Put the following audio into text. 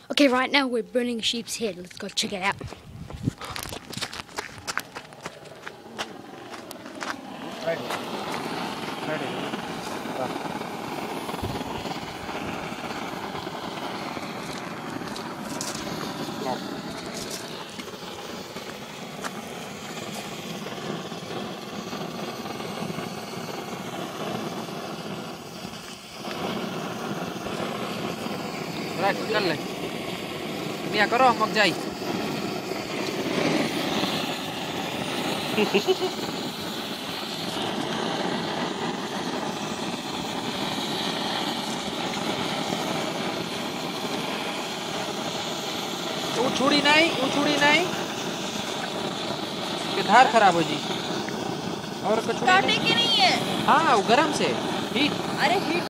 Okay, right now we're burning a sheep's head. Let's go check it out. Right, कर ले मिया करो मग जाई उछुड़ी नहीं कि धार खराब हो जी और कुछ काटे की नहीं है। हाँ वो गरम से हीट अरे हीट